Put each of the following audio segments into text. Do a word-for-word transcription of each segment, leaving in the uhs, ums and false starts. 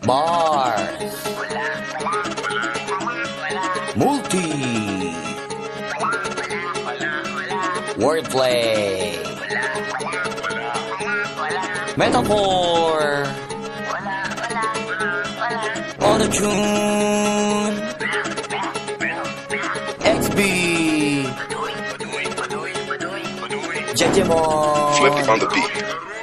Bars. Multi. Wordplay. Metaphor. Auto-tune. X B. Jejemon. Flippy on the beat.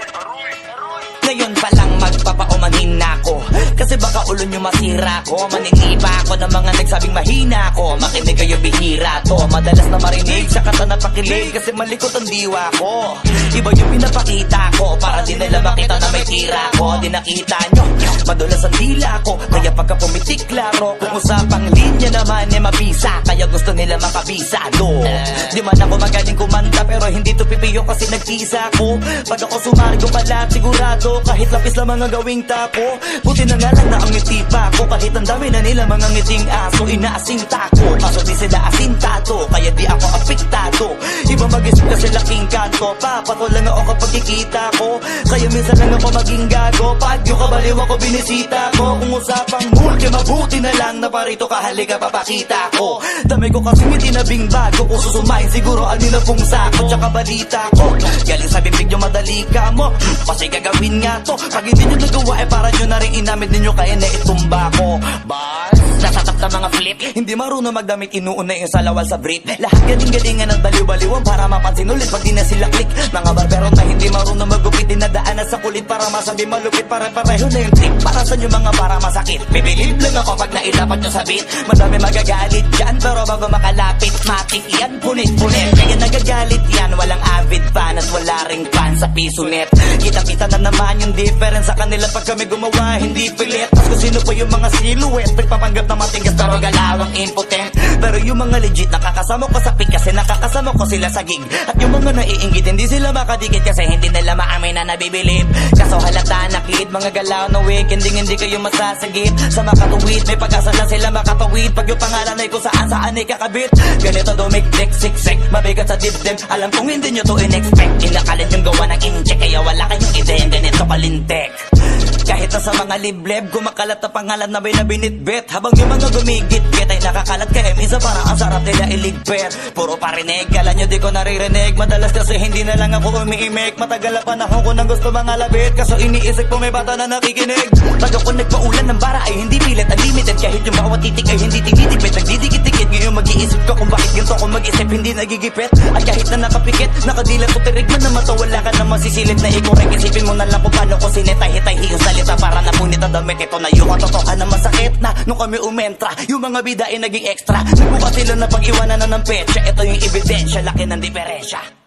Ngayon pa lang magpapaumanhin na ako, kasi baka ulo nyo masira ko. Maniniba ako ng mga nagsabing mahina ko. Makinig kayo, bihira to. Madalas na marinig sa kata na pakilig, kasi malikot ang diwa ko. Iba yung pinapakita ko, para di nila makita na may tira ko. Di nakita nyo, madulas ang dila ko, kaya pagka pumitik klaro. Kung usapang linya naman eh mabisa, kaya gusto nila makabisado. Di man ako magaling kumanta, pero hindi to pipiyo kasi nagkisa ko. Pag ako sumari ko pala sigurado, kahit lapis lang mga gawing tapo. Buti na nga lang na ang ngiti pa ko, kahit ang dami na nila mga ngiting aso. Inaasinta ko, kaso di sila asintado, kaya di ako apektado. Iba mag-isip kasi laking kanto, papato lang ako kapag kikita ko. Kaya minsan lang ako maging gago, pag yung kabaliw ako binisita ko. Kung usapang multi, mabuti na lang na parito kahalika papakita ko. Dami ko kasi ngiti na bing bago, kung susumahin siguro ano na pong sako. Tsaka balita ko, galing sa bibig nyo madali ka mo, kasi gagawin nga to. Pag hindi nyo nagawa eh para nyo na rin inamit ninyo, kaya na itumba ko. Bars, nasatap na mga flip, hindi marunong magdamit, inuuna yung salawal sa brief. Lahat galing-galingan at baliw-baliwan para mapansin ulit pag di na sila click. Mga barbero na hindi marunong magupit, dinadaanan sa kulit para masabi malupit. Pare-pareho na yung trip, para sa nyo mga para masakit. Bibilib lang ako pag nailapat nyo sa beat. Madami magagalit dyan, pero bago makalapit matik yan, punit-punit. Kaya nagagalit yan, walang avid fan at wala ring fan sa piso net. Kita-kita na naman yung difference sa kanila pag kami gumawa, hindi pilit. Mas kung sino pa yung mga silhouette, nagpapanggap na matigas pero galawang impotent. Pero yung mga legit nakakasama ko sa pick, kasi nakakasama ko sila sa gig. At yung mga naiinggit, hindi sila makadikit kasi hindi nila maamin na nabibilib. Kaso halata nakid, mga galaw na week, hindi hindi kayo masasagip. Sa makatuwid, may pag-asa lang sila makatawid. Pag yung pangalan ay kung saan saan ay kakabit. Ganito dumikdik, siksik, mabigat sa dibdib. Alam kong hindi nyo to in-expect, inakalit yung gawa ng incheck, kaya wala kayong ideyang ganito kalintek. Kahit na sa mga libleb, kumakalat na pangalan na may nabinitbit. Habang yung mga gumigit-git ay nakakalat, kaya minsan parang ang sarap nila iligpit. Puro parinig, kala nyo di ko naririnig. Madalas kasi hindi na lang ako umiimik. Matagal na panahon ko nang gusto mga labit, kaso iniisip ko may bata na nakikinig. Pag ako nagpaulan ng bara ay hindi pilit, unlimited. Kahit yung bawat titik ay hindi tinitipid, nagdidikit-dikit. Ngayon mag-iisip ko kung bakit ganito ko mag-isip, hindi nagigipit. At kahit na nakapikit, nakadilat ko tirig man na mata, wala ka na masisilip na ikorek. Isipin mo na lang kung paano ko sinetay-hitay yung salita para napunit ang damit. Ito na yung katotohan na masakit na nung kami umentra, yung mga bida ay naging extra. Nagbuka sila na pag-iwanan na ng petsa. Ito yung ebidensya, laki ng diferensya.